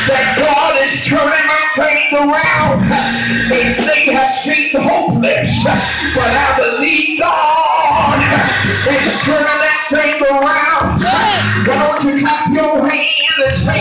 that God is turning my things around. They may have seemed hopeless, but I believe God is turning that thing around. Why don't you clap your hands and say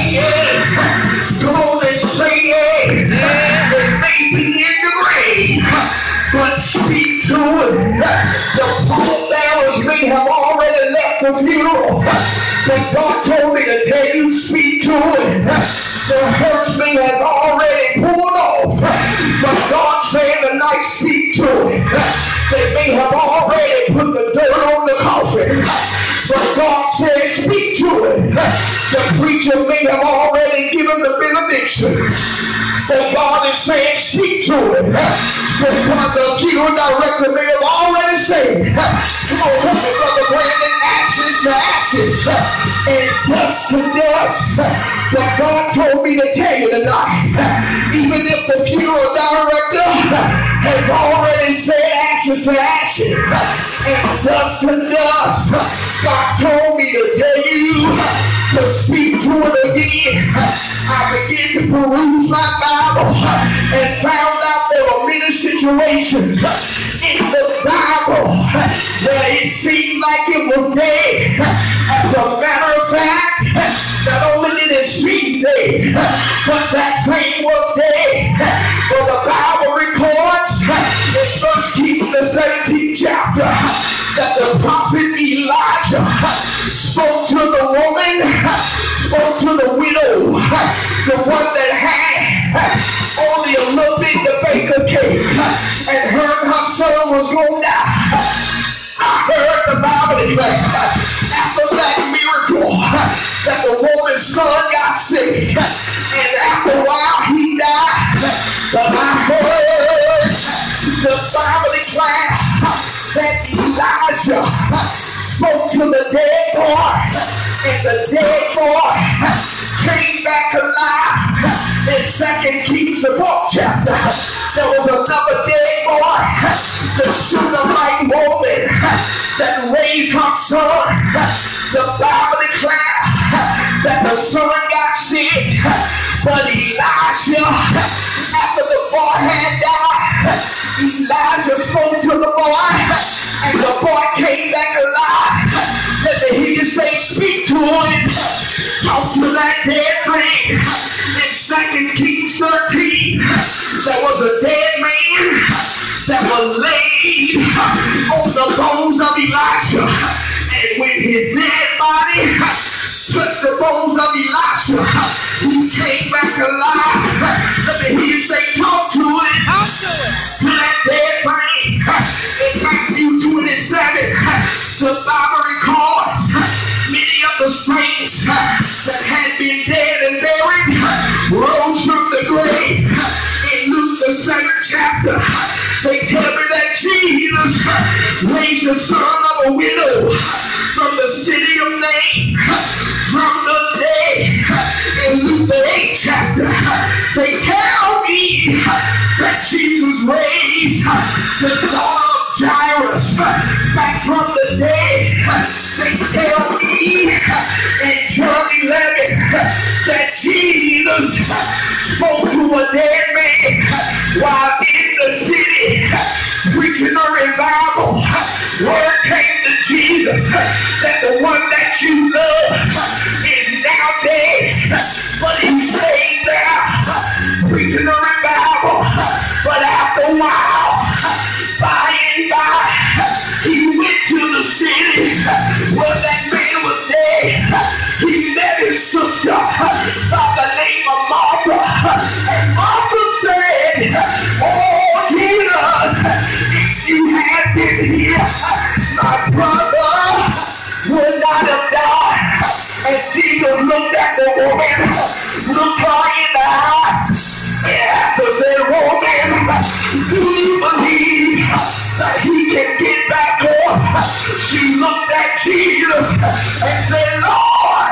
it? Come on and say it. It may be in the grave, but speak to it. The pallbearers may have already left the funeral, but God told me to tell you, speak to it. The hurts may have already pulled off, but God said tonight, speak to it. They may have already put the dirt on the coffin, but God said, speak to it. The preacher may have already given the benediction, but God is saying, speak to it. Because the funeral director may have already said, come on, come on, Brother Brandon, ashes to ashes, and dust to dust. But God told me to tell you tonight, even if the funeral director has already said ashes to ashes, and dust to dust, God told me to tell you to speak to it again. I began to peruse my Bible and found out there were many situations in the Bible where it seemed like it was dead. As a matter of fact, not only did it seem dead, but that thing was dead. For the Bible records in 1 Kings the 17th chapter that the prophet Elijah spoke to the woman, spoke to the widow, the one that had only a little bit to bake a cake and heard her son was going to die. I heard the Bible declare after that miracle that the woman's son got sick, and after a while he died. But I heard the Bible declare that Elijah spoke to the dead boy, and the dead boy came back alive. In 2 Kings the 4th chapter, there was another dead boy, the Shunammite woman that raised her son. The Bible declared that the son got sick, but Elijah, after the boy had died, Elijah spoke to the boy, and the boy came back alive. Let me hear you say, speak to him, talk to that dead thing. In 2 Kings 13, there was a dead man that was laid on the bones of Elisha, and when his dead body touched the bones of Elisha, he came back alive. Let me hear you say, talk to it. To that dead thing. In Matthew 27, the Bible records many of the saints that had been dead and buried rose from the grave. In Luke the 7th chapter, they tell me that Jesus raised the son of a widow from the city of Nain from the dead. In Luke the 8th chapter, they tell me that Jesus raised the daughter of Jairus back from the dead. They tell me in John 11 that Jesus spoke to a dead man while in the city preaching a revival. Word came to Jesus that the one that you love is now dead, but he stayed there preaching a revival. But after a while, by and by, he went to the city where that man was dead. He met his sister by the name of Martha, and Martha said, oh Jesus, if you had been here, my brother would not have died. And Jesus looked at the woman, looked her in the eye, and asked her, said, woman, do you believe that he can get back up? She looked at Jesus and said, Lord,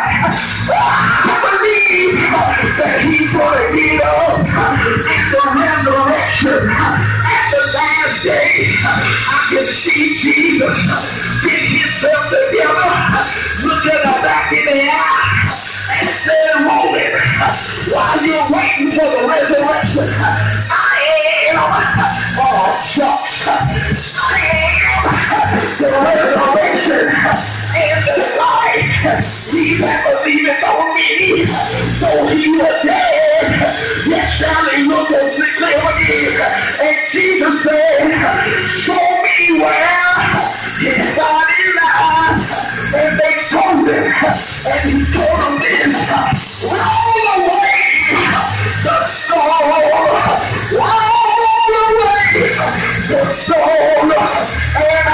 I believe that he's going to get up in the resurrection at the last day. I can see Jesus get himself together, look at her back in the eye, and said, woman, while you're waiting for the resurrection, I am, oh shucks, I am the resurrection and the life. He that believeth on me, though he was dead, yet shall he look and live again. And Jesus said, show me where his body lies. And they told him, and he told them this, roll away the stone, roll away the stone, and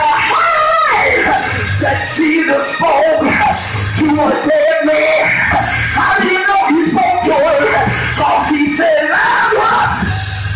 that Jesus spoke to a dead man. How do you know he spoke to him? Because he said, Lazarus,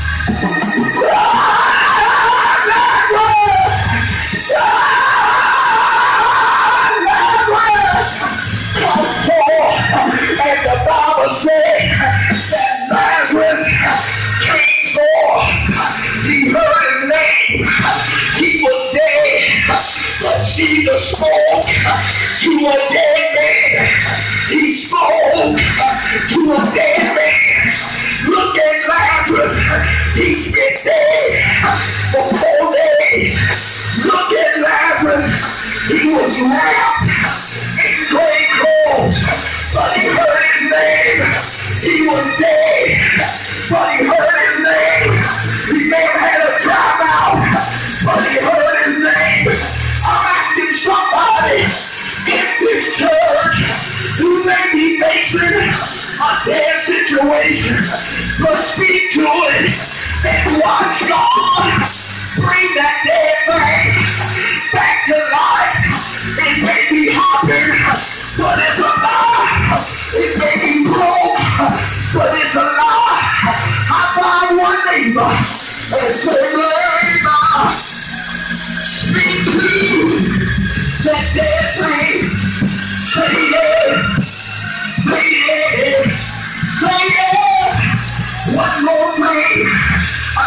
come forth. And the Bible said that Lazarus came forth. He heard his name. He was dead. But Jesus spoke to a dead man. He spoke to a dead man. Look at Lazarus. He's been dead for 4 days. Look at Lazarus. He was wrapped in grave clothes, but he heard his name. He was dead, but he heard his name. He may have had a dry mouth, but he heard his name. I'm asking somebody in this church who may be facing a dead situation, but speak to it and watch God bring that dead thing back to life. It may be hopping, but it's alive. It may be broke, but it's alive. I find one neighbor and say, neighbor, speak to that dead thing. Say yes, say yes, say yes. One more thing I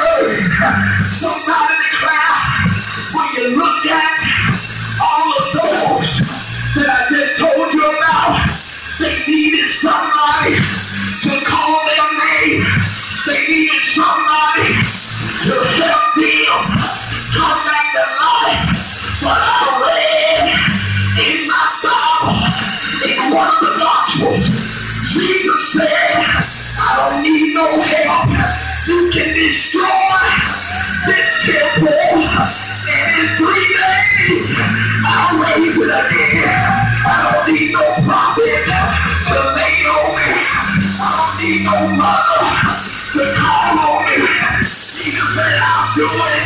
heard somebody declare, when you look at all of those that I just told you about, they needed somebody to call their name. They needed somebody to help them come back to life. But I read in my Bible, in one of the Gospels, Jesus said, I don't need no help. You can destroy this temple, and in 3 days, I'll raise it again. I don't need no prophet to lay on me. I don't need no mother to call on me. Jesus said, I'll do it.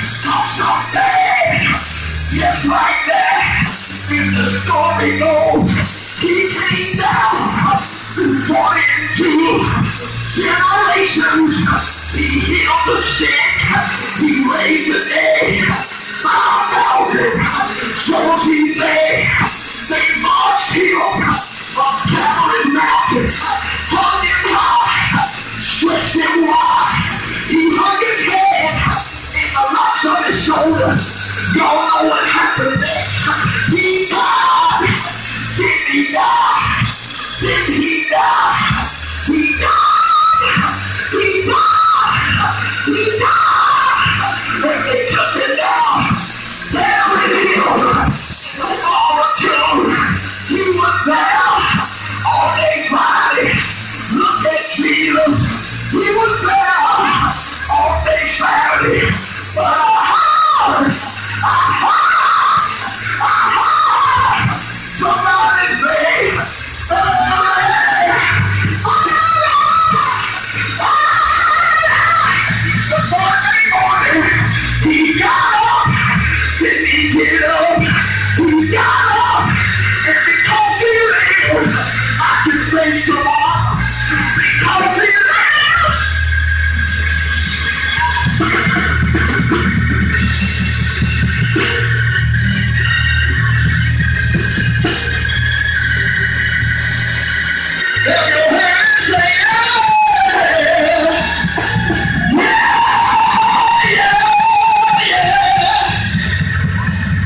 Someday, just like that, if the story goes, he came down 42 generations. He healed the sick. He raised the dead. 5,000 chose his name. They marched him up Calvary Mountain, hung him high, stretched him wide. He hung his head in the locks on his shoulders. Y'all know what happened next. He died. Did he die? Did he die? He died. He died. He died. And they took him down. Buried him in the tomb. He was there on a Friday. Look at Jesus. He was there on a Saturday. But somebody say, the Sunday morning, he got up. Did he get up? He got up. And because he lives, I can face tomorrow. Because he lives. Tell